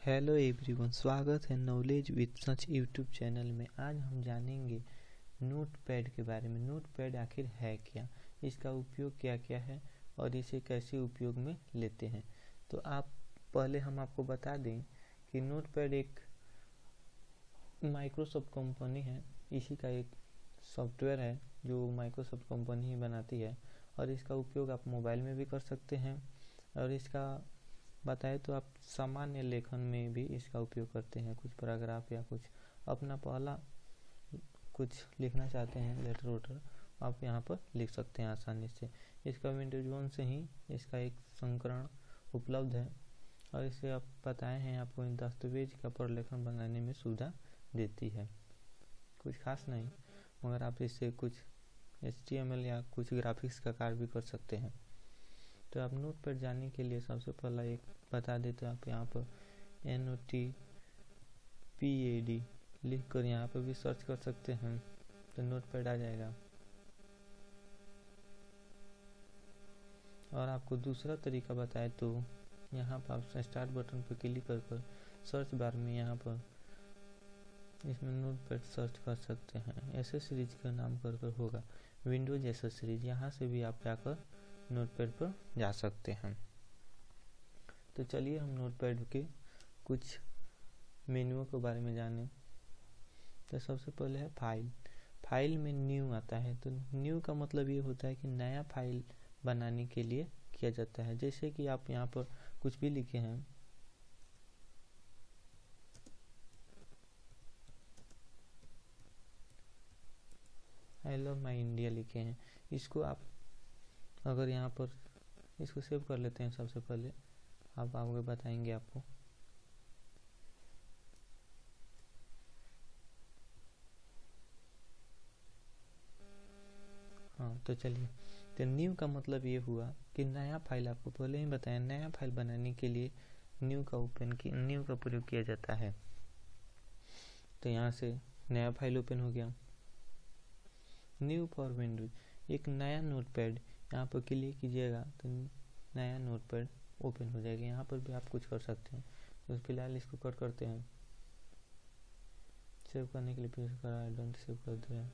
Hello everyone, स्वागत है knowledge with such YouTube channel में। आज हम जानेंगे नोटपैड के बारे में। नोटपैड आखिर है क्या, इसका उपयोग क्या क्या है और इसे कैसे उपयोग में लेते हैं। तो पहले हम आपको बता दें कि नोटपैड एक माइक्रोसॉफ्ट कंपनी है। इसी का एक सॉफ्टवेयर है जो माइक्रोसॉफ्ट कंपनी ही बनाती है और इसका उपयोग आप मोबाइल में भी कर सकते हैं। और इसका बताए तो आप सामान्य लेखन में भी इसका उपयोग करते हैं। कुछ पैराग्राफ या कुछ अपना पहला कुछ लिखना चाहते हैं लेटर वेटर, आप यहाँ पर लिख सकते हैं आसानी से। इसका विंडोज 1 से ही इसका एक संस्करण उपलब्ध है और इसे आप बताए हैं आपको इन दस्तावेज का प्रलेखन बनाने में सुविधा देती है। कुछ खास नहीं, मगर आप इससे कुछ HTML या कुछ ग्राफिक्स का कार्य भी कर सकते हैं। तो आप नोटपैड जानने के लिए सबसे पहला एक बता देते हैं। आप यहाँ पर NOTPAD लिख कर यहाँ पर भी सर्च कर सकते हैं तो नोटपैड आ जाएगा। और आपको दूसरा तरीका बताए तो यहाँ पर आप स्टार्ट बटन पर क्लिक कर सर्च बार में यहाँ पर इसमें नोटपैड सर्च कर सकते हैं। एसेसरीज का नाम कर होगा विंडोज एसेसरीज, यहाँ से भी आप जाकर नोटपैड पर जा सकते हैं। तो चलिए हम नोटपैड के कुछ मेन्यूओं के बारे में जानें। तो सबसे पहले है फाइल। फाइल में न्यू आता है। तो न्यू का मतलब ये होता है कि नया फाइल बनाने के लिए किया जाता है। जैसे कि आप यहाँ पर कुछ भी लिखे हैं, आई लव माई इंडिया लिखे हैं, इसको आप अगर यहाँ पर इसको सेव कर लेते हैं। सबसे पहले आप आगे बताएंगे आपको। हाँ तो चलिए, तो न्यू का मतलब ये हुआ कि नया फाइल। आपको पहले ही बताया, नया फाइल बनाने के लिए न्यू का प्रयोग किया जाता है। तो यहाँ से नया फाइल ओपन हो गया। न्यू फॉर विंडोज, एक नया नोटपैड, यहाँ पर क्लिक कीजिएगा तो नया नोटपैड ओपन हो जाएगा। यहाँ पर भी आप कुछ कर सकते हैं। तो फिलहाल इसको कट करते हैं। सेव करने के लिए प्रेस करा, डोंट सेव कर दिया।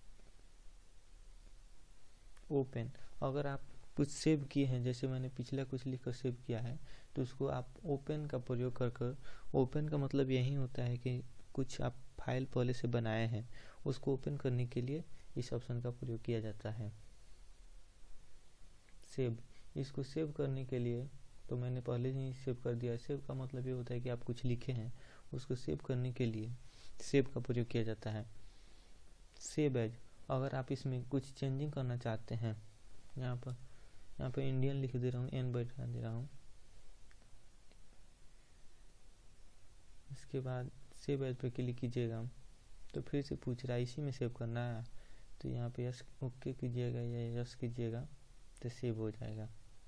ओपन, अगर आप कुछ सेव किए हैं, जैसे मैंने पिछला कुछ लिखकर सेव किया है, तो उसको आप ओपन का प्रयोग कर ओपन का मतलब यही होता है कि कुछ आप फाइल पहले से बनाए हैं, उसको ओपन करने के लिए इस ऑप्शन का प्रयोग किया जाता है। सेव, इसको सेव करने के लिए तो मैंने पहले ही सेव कर दिया। सेव का मतलब ये होता है कि आप कुछ लिखे हैं, उसको सेव करने के लिए सेव का प्रयोग किया जाता है। सेव एज, अगर आप इसमें कुछ चेंजिंग करना चाहते हैं, यहाँ पर इंडियन लिख दे रहा हूँ, एन बैठा दे रहा हूँ। इसके बाद सेव एज पे क्लिक कीजिएगा तो फिर से पूछ रहा है इसी में सेव करना है। तो यहाँ पे यस ओके कीजिएगा या यस कीजिएगा तो सेव हो जाएगा।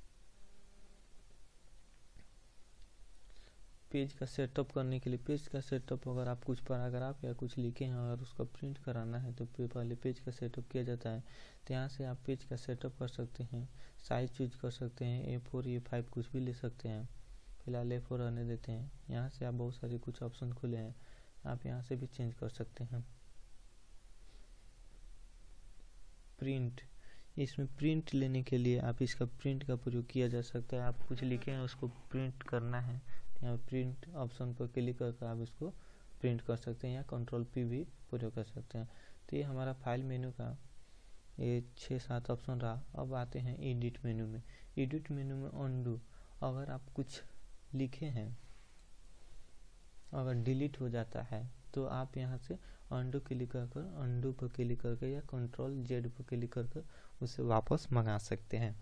पेज का सेटअप करने के लिए, पेज का सेटअप अगर आप कुछ पैराग्राफ या कुछ लिखे हैं और उसका प्रिंट कराना है तो पहले पेज का सेटअप किया जाता है। तो यहाँ से आप पेज का सेटअप कर सकते हैं, साइज चूज कर सकते हैं, A4 A5 कुछ भी ले सकते हैं। फिलहाल A4 रहने देते हैं। यहाँ से आप बहुत सारे कुछ ऑप्शन खुले हैं, आप यहाँ से भी चेंज कर सकते हैं। प्रिंट, इसमें प्रिंट लेने के लिए आप इसका प्रिंट का प्रयोग किया जा सकता है। आप कुछ लिखे हैं उसको प्रिंट करना है, यहाँ प्रिंट ऑप्शन पर क्लिक करके आप इसको प्रिंट कर सकते हैं या Ctrl+P भी प्रयोग कर सकते हैं। तो ये हमारा फाइल मेनू का ये 6-7 ऑप्शन रहा। अब आते हैं एडिट मेनू में। एडिट मेनू में अनडू, अगर आप कुछ लिखे हैं अगर डिलीट हो जाता है तो आप यहाँ से अनडू क्लिक कर अनडू पर क्लिक करके या Ctrl+Z पर क्लिक करके उसे वापस मंगा सकते हैं।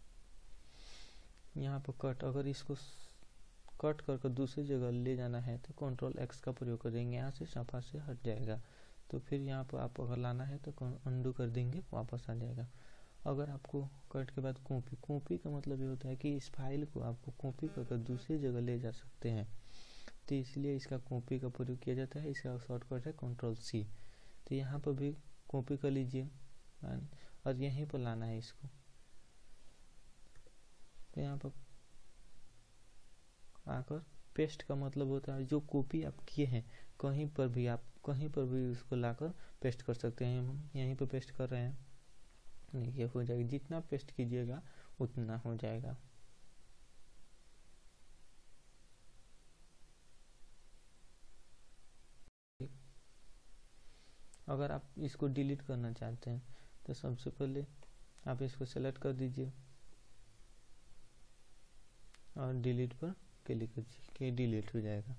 यहाँ पर कट, अगर इसको कट करके दूसरी जगह ले जाना है तो Ctrl+X का प्रयोग कर देंगे, यहाँ से सफा से हट जाएगा। तो फिर यहाँ पर आप अगर लाना है तो अनडू कर देंगे, वापस आ जाएगा। अगर आपको कट के बाद कॉपी का मतलब ये होता है कि इस फाइल को आपको कॉपी करके दूसरी जगह ले जा सकते हैं, तो इसलिए इसका कॉपी का प्रयोग किया जाता है। इसका शॉर्टकट है Ctrl+C। तो यहाँ पर भी कॉपी कर लीजिए और यहीं पर लाना है इसको। तो यहाँ पर आकर पेस्ट का मतलब होता है जो कॉपी आप किए हैं कहीं पर भी उसको लाकर पेस्ट कर सकते हैं। हम यहीं पे पेस्ट कर रहे हैं, देखिए हो जाएगा, जितना पेस्ट कीजिएगा उतना हो जाएगा। अगर आप इसको डिलीट करना चाहते हैं तो सबसे पहले आप इसको सेलेक्ट कर दीजिए और डिलीट पर क्लिक कीजिए कि डिलीट हो जाएगा।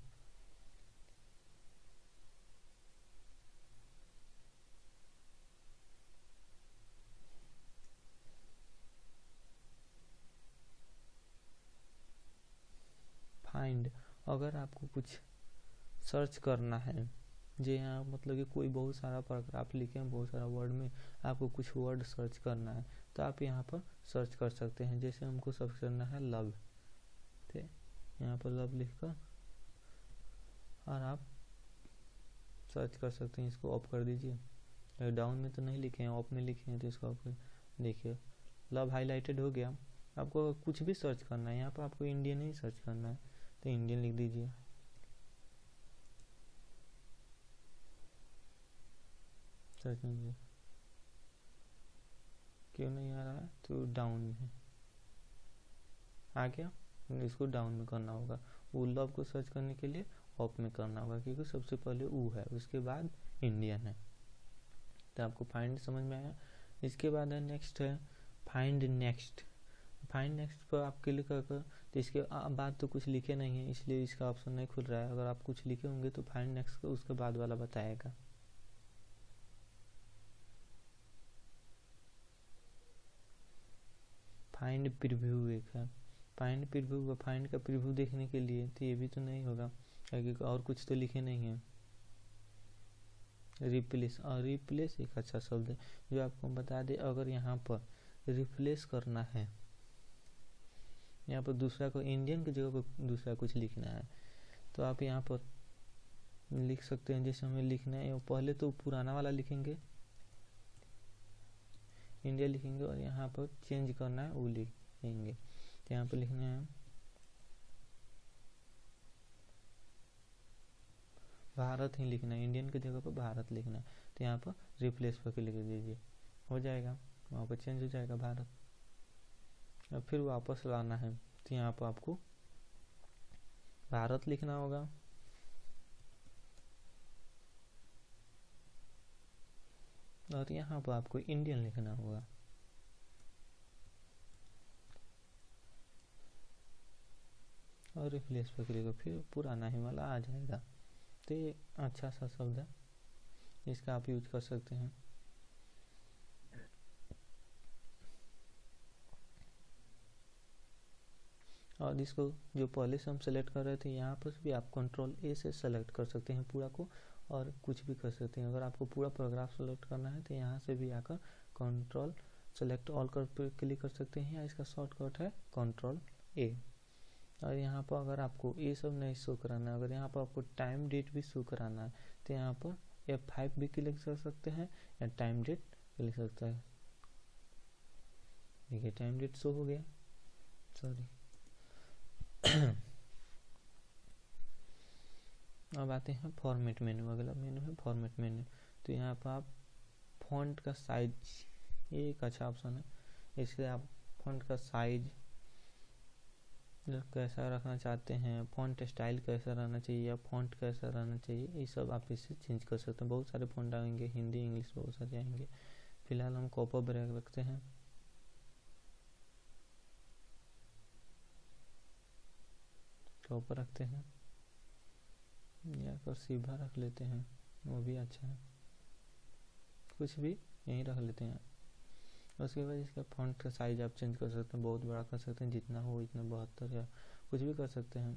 फाइंड, अगर आपको कुछ सर्च करना है, जी हाँ, मतलब कि कोई बहुत सारा पैराग्राफ लिखे हैं बहुत सारा वर्ड में, आपको कुछ वर्ड सर्च करना है तो आप यहाँ पर सर्च कर सकते हैं। जैसे हमको सर्च करना है लव, ठीक, यहाँ पर लव लिखकर और आप सर्च कर सकते हैं। इसको ऑफ कर दीजिए, डाउन में तो नहीं लिखे हैं, ऑफ में लिखे हैं तो इसको ऑफ कर, देखिए लव हाईलाइटेड हो गया। आपको कुछ भी सर्च करना है, यहाँ पर आपको इंडियन ही सर्च करना है तो इंडियन लिख दीजिए। सर्च नहीं, क्यों नहीं आ रहा है तो डाउन में आ गया, इसको डाउन में करना होगा। वो लव को सर्च करने के लिए ऑफ में करना होगा क्योंकि सबसे पहले ऊ है, उसके बाद इंडियन है। तो आपको फाइंड समझ में आया। इसके बाद है नेक्स्ट है फाइंड नेक्स्ट। फाइंड नेक्स्ट पर आप क्लिक कर तो इसके बाद तो कुछ लिखे नहीं है इसलिए इसका ऑप्शन नहीं खुल रहा है। अगर आप कुछ लिखे होंगे तो फाइंड नेक्स्ट को उसके बाद वाला बताएगा। फाइंड प्रीव्यू एक है, फाइंड प्रीव्यू व फाइंड का प्रीव्यू देखने के लिए तो ये भी तो नहीं होगा क्योंकि और कुछ तो लिखे नहीं है। रिप्लेस, और रिप्लेस एक अच्छा शब्द है जो आपको बता दे। अगर यहाँ पर रिप्लेस करना है, यहाँ पर दूसरा को इंडियन की जगह पर दूसरा कुछ लिखना है तो आप यहाँ पर लिख सकते हैं। जैसे हमें लिखना है पहले तो पुराना वाला लिखेंगे, इंडिया लिखेंगे और यहाँ पर चेंज करना है वो लिखेंगे। तो यहाँ पर लिखना है भारत ही लिखना है, इंडियन की जगह पर भारत लिखना है। तो यहाँ पर रिप्लेस पर क्लिक दीजिए, हो जाएगा, वहाँ पर चेंज हो जाएगा भारत। और फिर वापस लाना है तो यहाँ पर आपको भारत लिखना होगा और यहाँ पर आपको इंडियन लिखना होगा। और रिप्लेस पर क्लिक फिर पुराना ही वाला आ जाएगा। तो ये अच्छा सा शब्द है, इसका आप यूज कर सकते हैं। और इसको जो पहले से हम सेलेक्ट कर रहे थे यहाँ पर भी आप कंट्रोल ए से सेलेक्ट कर सकते हैं पूरा को और कुछ भी कर सकते हैं। अगर आपको पूरा पैराग्राफ सेलेक्ट करना है तो यहाँ से भी आकर कंट्रोल सेलेक्ट ऑल कर क्लिक कर सकते हैं, या इसका शॉर्टकट है कंट्रोल ए। और यहाँ पर अगर आपको ये सब नहीं शो कराना है, अगर यहाँ पर आपको टाइम डेट भी शो कराना है तो यहाँ पर F5 भी क्लिक कर सकते हैं या टाइम डेट क्लिक सकता है। देखिए टाइम डेट शो हो गया, सॉरी। अब आते हैं फॉर्मेट मेनू, अगला मेनू है फॉर्मेट मेनू। तो यहाँ पर आप फॉन्ट का साइज, ये एक अच्छा ऑप्शन है, इससे आप फॉन्ट का साइज कैसा रखना चाहते हैं, फॉन्ट स्टाइल कैसा रहना चाहिए या फॉन्ट कैसा रहना चाहिए, ये सब आप इससे चेंज कर सकते हैं। बहुत सारे फॉन्ट आएंगे, हिंदी इंग्लिश बहुत सारे आएंगे। फिलहाल हम कॉपर ब्रैक रखते हैं, कॉपर रखते हैं या कर्सिवा रख लेते हैं, वो भी अच्छा है, कुछ भी यहीं रख लेते हैं। उसके बाद इसका फॉन्ट का साइज आप चेंज कर सकते हैं, बहुत बड़ा कर सकते हैं, जितना हो इतना 72 या कुछ भी कर सकते हैं।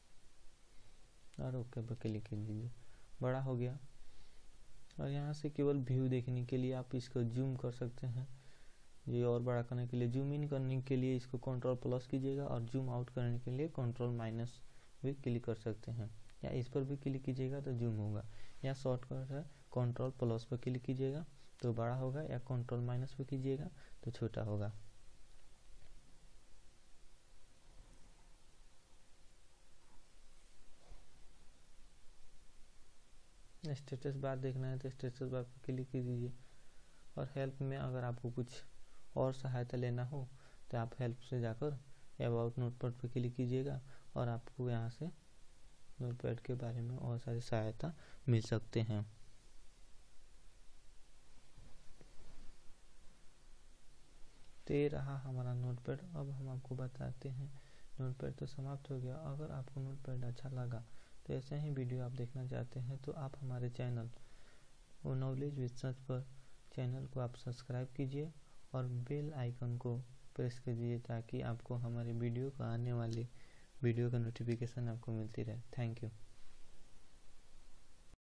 और ओके पर क्लिक कीजिए, बड़ा हो गया। और यहाँ से केवल व्यू देखने के लिए आप इसको जूम कर सकते हैं। ये और बड़ा करने के लिए, जूम इन करने के लिए इसको कंट्रोल प्लस कीजिएगा और जूम आउट करने के लिए कंट्रोल माइनस भी क्लिक कर सकते हैं, या इस पर भी क्लिक कीजिएगा तो जूम होगा। या शॉर्टकट है कंट्रोल प्लस पर क्लिक कीजिएगा तो बड़ा होगा, या कंट्रोल माइनस पे कीजिएगा तो छोटा होगा। स्टेटस बार देखना है तो स्टेटस बार पर क्लिक कीजिए। और हेल्प में अगर आपको कुछ और सहायता लेना हो तो आप हेल्प से जाकर अबाउट नोटपैड पर क्लिक कीजिएगा और आपको यहाँ से नोटपैड के बारे में और सारी सहायता मिल सकते हैं। तो ये रहा हमारा नोटपैड। अब हम आपको बताते हैं, नोटपैड तो समाप्त हो गया। अगर आपको नोटपैड अच्छा लगा तो ऐसे ही वीडियो आप देखना चाहते हैं तो आप हमारे चैनल वो नॉलेज विद सर्च पर चैनल को आप सब्सक्राइब कीजिए और बेल आइकन को प्रेस कीजिए ताकि आपको हमारे वीडियो का आने वाली वीडियो का नोटिफिकेशन आपको मिलती रहे। Thank you.